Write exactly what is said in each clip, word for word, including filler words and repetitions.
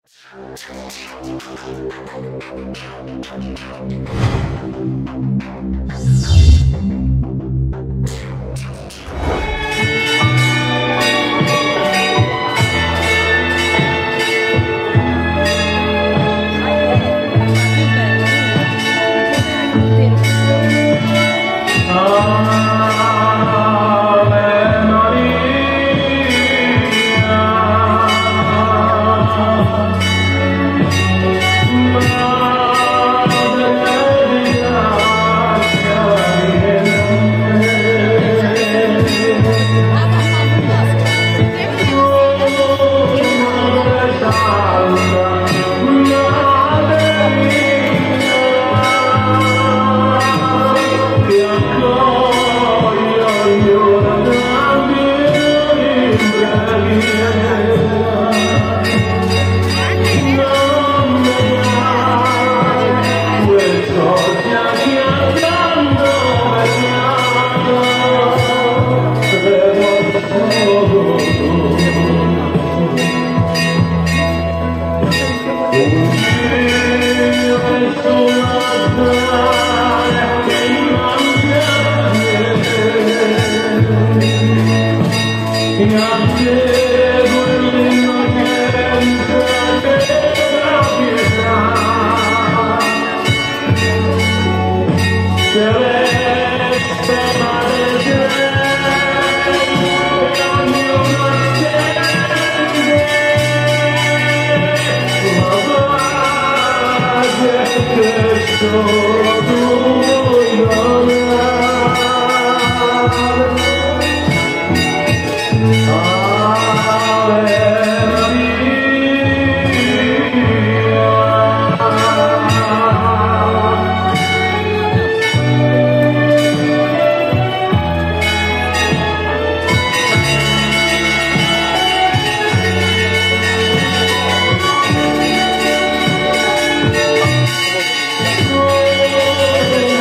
Oh,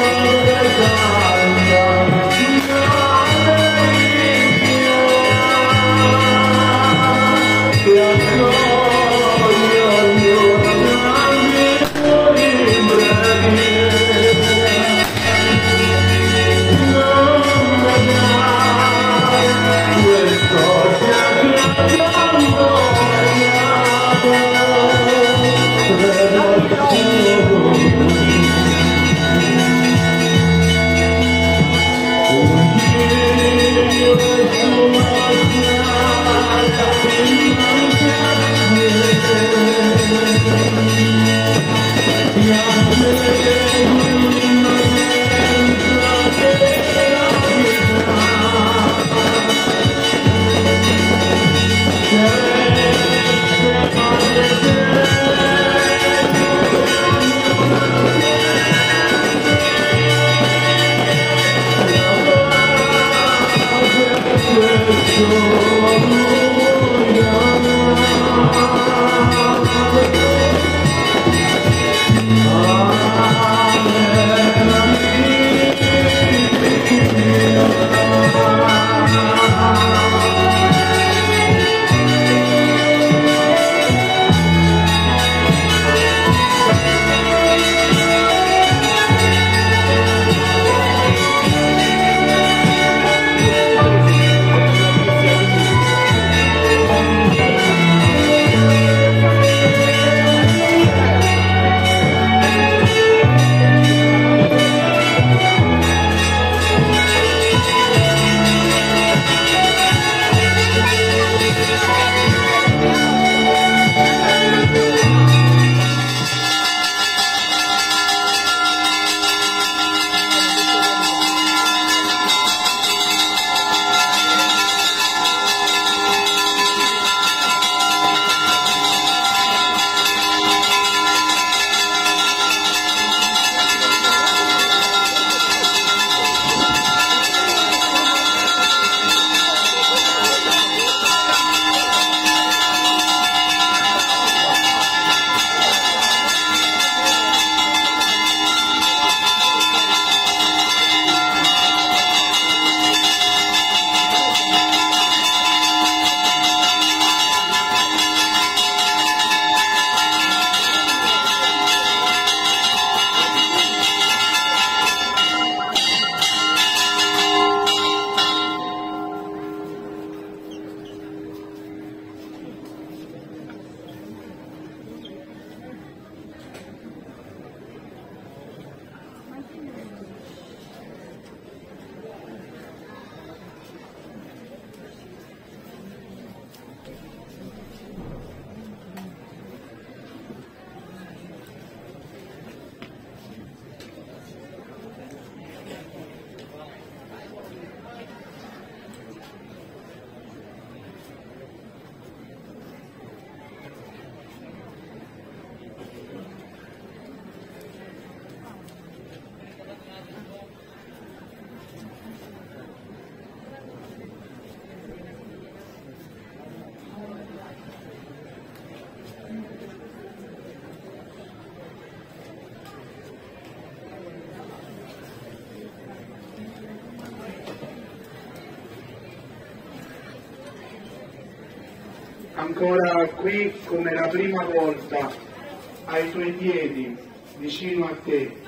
ancora qui come la prima volta, ai tuoi piedi, vicino a te.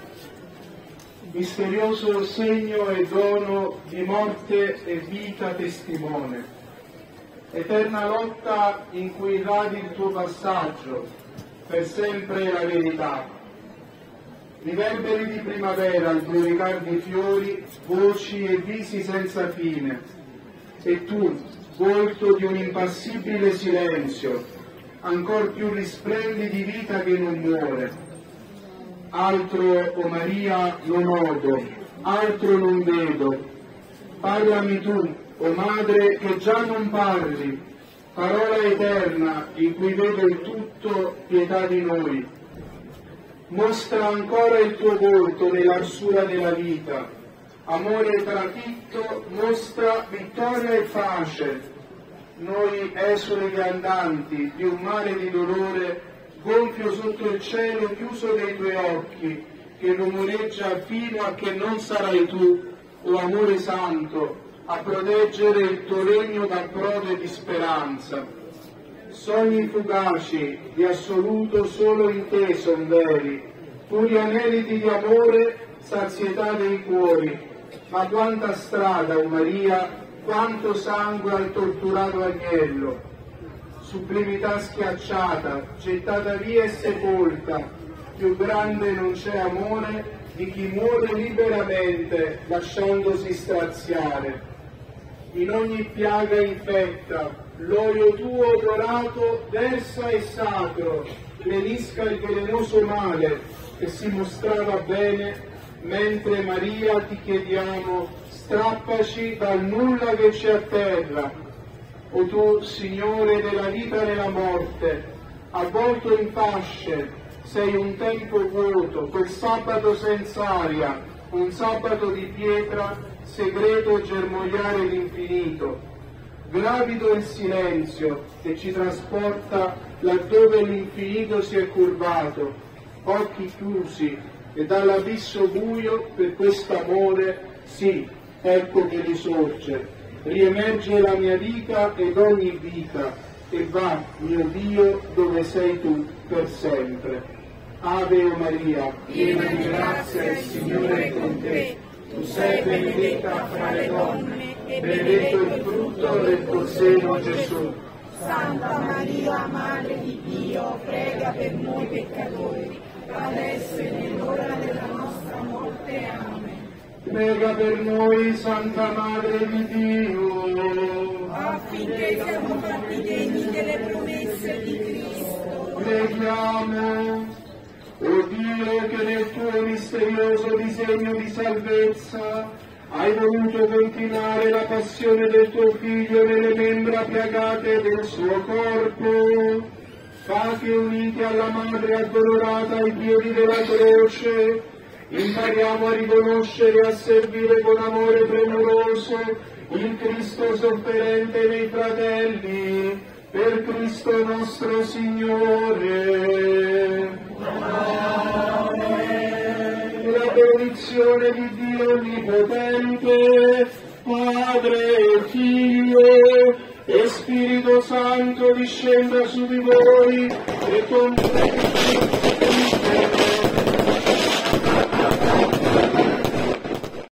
Misterioso segno e dono di morte e vita testimone. Eterna lotta in cui radi il tuo passaggio, per sempre la verità. Riverberi di primavera al brulicar di fiori, voci e visi senza fine. E tu, volto di un impassibile silenzio, ancor più risplendi di vita che non muore. Altro, o oh Maria, non odo, altro non vedo. Parlami tu, o oh Madre, che già non parli, parola eterna in cui vedo il tutto, pietà di noi. Mostra ancora il tuo volto nell'arsura della vita, amore trafitto, mostra vittoria e pace. Noi esuli viandanti di un mare di dolore, gonfio sotto il cielo chiuso dei tuoi occhi, che rumoreggia fino a che non sarai tu, o oh amore santo, a proteggere il tuo regno da prode di speranza. Sogni fugaci di assoluto solo in te son veri, puri aneliti di amore, sazietà dei cuori. Ma quanta strada, o oh Maria, quanto sangue al torturato agnello. Sublimità schiacciata, gettata via e sepolta, più grande non c'è amore di chi muore liberamente lasciandosi straziare. In ogni piaga infetta, l'olio tuo dorato versa e sacro, lenisca il velenoso male che si mostrava bene, mentre Maria ti chiediamo, strappaci dal nulla che ci atterra. O tu, Signore della vita e della morte, avvolto in fasce, sei un tempo vuoto, quel sabato senz'aria, un sabato di pietra, segreto germogliare l'infinito. Gravido il silenzio che ci trasporta laddove l'infinito si è curvato, occhi chiusi e dall'abisso buio per quest'amore, sì, ecco che risorge. Riemerge la mia vita ed ogni vita, e va, mio Dio, dove sei tu per sempre. Ave o Maria, piena di grazia, il Signore è con te. Tu sei benedetta fra le donne, e benedetto il frutto del tuo seno, Gesù. Santa Maria, Madre di Dio, prega per noi peccatori, adesso e nell'ora della nostra morte. Amen. Prega per noi, Santa Madre di Dio, affinché siamo fatti degni delle promesse di Cristo. Preghiamo. O Dio, che nel tuo misterioso disegno di salvezza hai voluto continuare la passione del tuo Figlio nelle membra piagate del suo corpo, fa che uniti alla Madre addolorata ai piedi della croce, impariamo a riconoscere e a servire con amore premuroso il Cristo sofferente nei fratelli, per Cristo nostro Signore. Amen. La benedizione di Dio Onnipotente, Padre, Figlio e Spirito Santo discenda su di voi e con